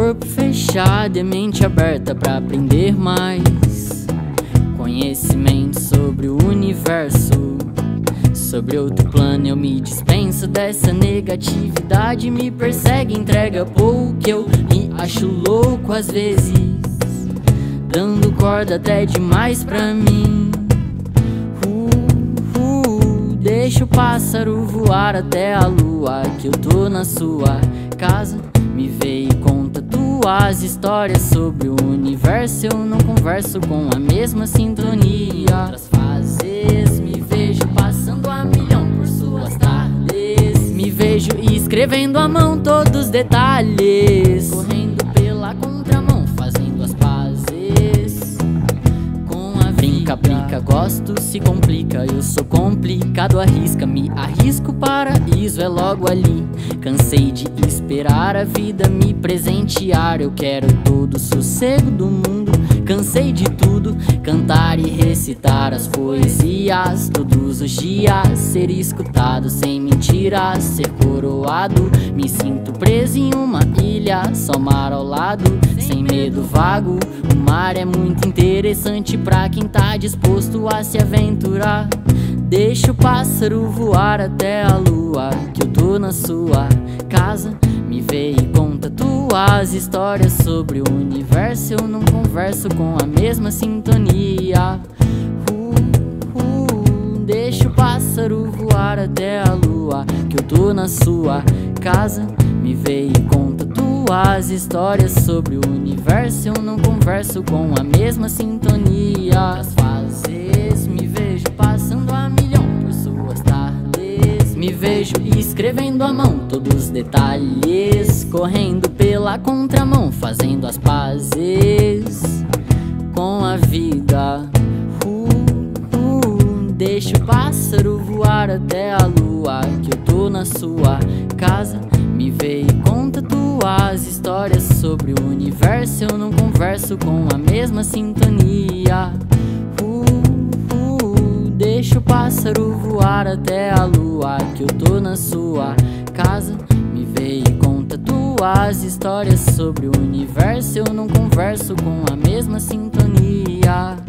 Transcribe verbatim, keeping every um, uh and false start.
corpo fechado e a mente aberta pra aprender mais conhecimento sobre o universo. Sobre outro plano eu me dispenso dessa negatividade. Me persegue, entrega pouco, eu me acho louco às vezes, dando corda até demais pra mim. uh, uh, Deixa o pássaro voar até a lua, que eu tô na sua casa. Me vê e conta tuas histórias sobre o universo. Eu não converso com a mesma sintonia. Outras fases me vejo passando a milhão por suas tardes. Me vejo escrevendo à mão todos os detalhes, correndo pela contramão, fazendo as pazes com a vida. Brinca, brinca, gosto, se complica. Eu sou complicado, arrisca, me arrisco, paraíso é logo ali. Cansei de esperar a vida me presentear. Eu quero todo o sossego do mundo. Cansei de tudo, cantar e recitar as poesias todos os dias. Ser escutado sem mentiras, ser coroado. Me sinto preso em uma ilha, só mar ao lado, sem medo vago. O mar é muito interessante pra quem tá disposto a se aventurar. Deixa o pássaro voar até a lua, que eu tô na sua casa. Me vê e conta tuas histórias sobre o universo. Eu não converso com a mesma sintonia. uh, uh, Deixa o pássaro voar até a lua, que eu tô na sua casa. Me vê e conta tuas histórias sobre o universo. Eu não converso com a mesma sintonia. As fases me vejo passando a milhão por suas tardes. Me vejo escrevendo à mão todos os detalhes, correndo pela contramão, fazendo as pazes com a vida. uh, uh, Deixa o pássaro voar até a lua, que eu tô na sua casa. Me vê e conta tuas histórias sobre o universo. Eu não converso com a mesma sintonia. uh, uh, Deixa o pássaro voar até a lua, que eu tô na sua casa. Me vê e conta tuas histórias sobre o universo. Eu não converso com a mesma sintonia.